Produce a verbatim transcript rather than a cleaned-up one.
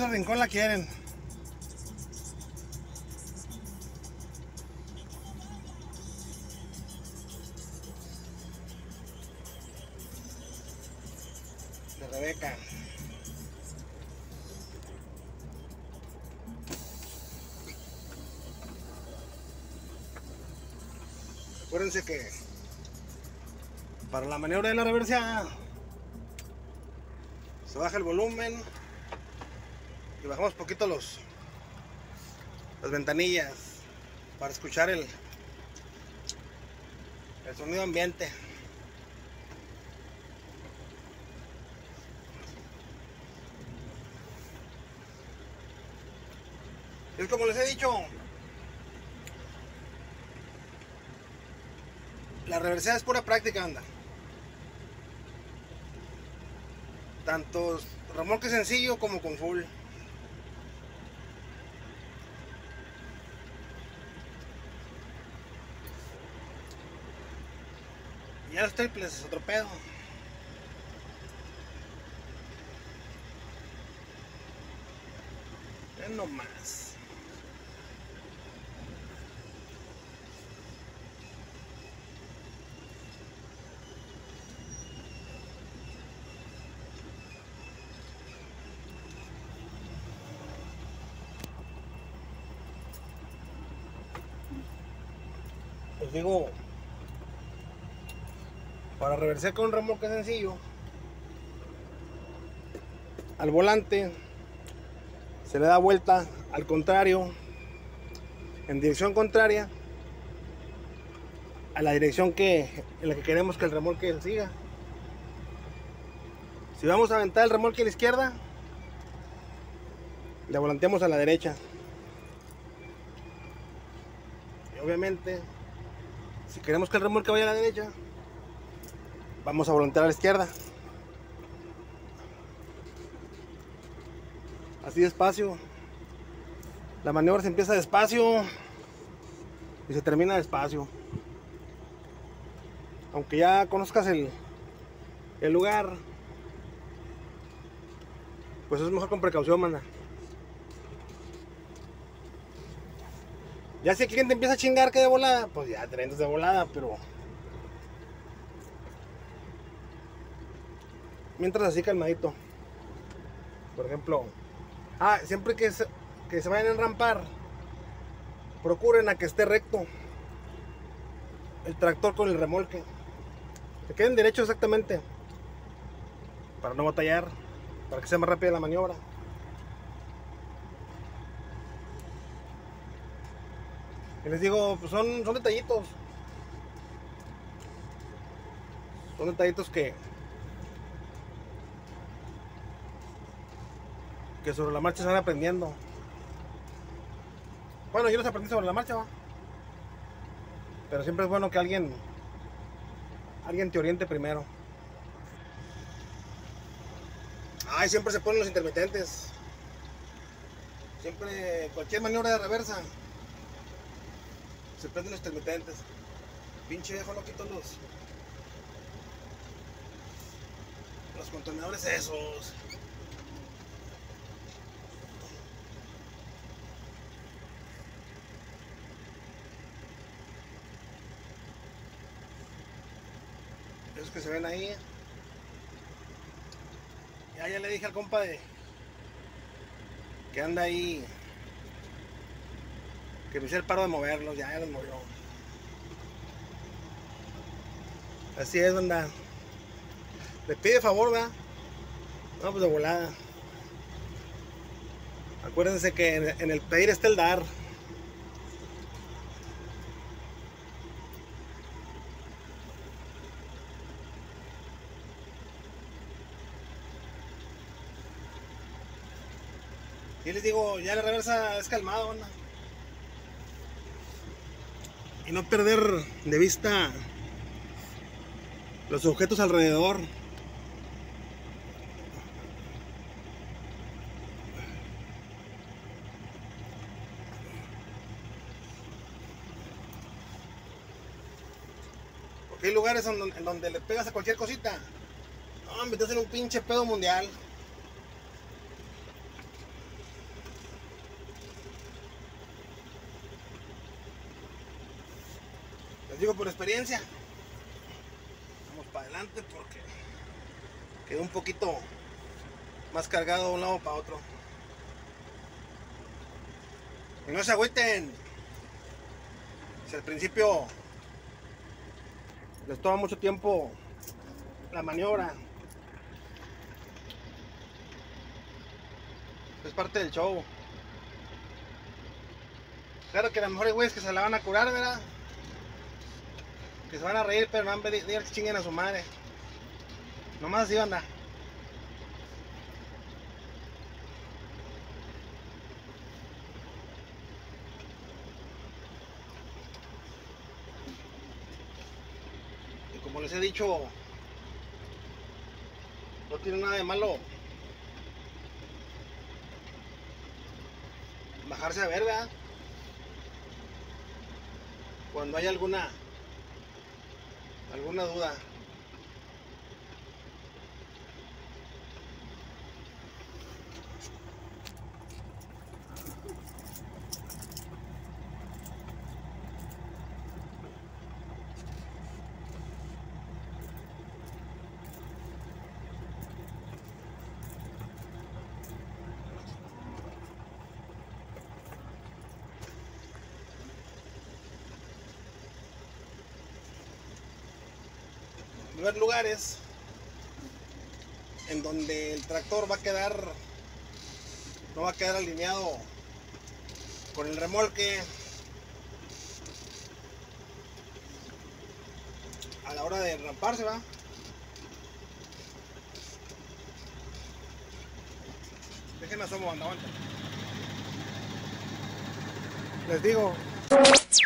al rincón la quieren. De Rebeca. Acuérdense que para la maniobra de la reversa se baja el volumen y bajamos poquito los las ventanillas para escuchar el, el sonido ambiente. Es como les he dicho, la reversera es pura práctica, anda. Tanto remolque sencillo como con full. Y ya los triples es otro pedo. Ven nomás. Les digo, para reversar con un remolque sencillo, al volante se le da vuelta al contrario, en dirección contraria a la dirección que, en la que queremos que el remolque siga. Si vamos a aventar el remolque a la izquierda, le volanteamos a la derecha. Y obviamente, si queremos que el remolque vaya a la derecha, vamos a volantear a la izquierda. Así despacio. La maniobra se empieza despacio y se termina despacio. Aunque ya conozcas el, el lugar, pues es mejor con precaución, manda. Ya si el cliente empieza a chingar que de volada, pues ya te vendes de volada, pero mientras así calmadito. Por ejemplo, ah, siempre que se, que se vayan a enrampar, procuren a que esté recto el tractor con el remolque, que queden derechos exactamente, para no batallar, para que sea más rápida la maniobra. Y les digo, pues son, son detallitos. Son detallitos que que sobre la marcha se van aprendiendo. Bueno, yo los aprendí sobre la marcha, ¿va? Pero siempre es bueno que alguien alguien te oriente primero. Ay, siempre se ponen los intermitentes. Siempre, cualquier maniobra de reversa, se prenden los intermitentes. Pinche viejo no quito los los contenedores esos. Esos que se ven ahí. Ya, ya le dije al compa de que anda ahí, que me hice el paro de moverlos, ya, ya los movió. Así es, anda. Le pide favor, ¿verdad? No, pues de volada. Acuérdense que en, en el pedir está el dar. Y les digo, ya la reversa es calmado, anda. Y no perder de vista los objetos alrededor. Porque hay lugares en donde, en donde le pegas a cualquier cosita. No, metes en un pinche pedo mundial. Les digo por experiencia. Vamos para adelante porque quedó un poquito más cargado de un lado para otro. Y no se agüiten. Si al principio les toma mucho tiempo la maniobra, es parte del show. Claro que a lo mejor hay güeyes que se la van a curar, ¿verdad? Que se van a reír, pero no van a pedir que chinguen a su madre. Nomás así, anda. Y como les he dicho, no tiene nada de malo bajarse a ver, ¿verdad? Cuando hay alguna alguna duda. Va a haber lugares en donde el tractor va a quedar, no va a quedar alineado con el remolque a la hora de ramparse, ¿va? Déjenme asomo, anda, aguanta. Les digo.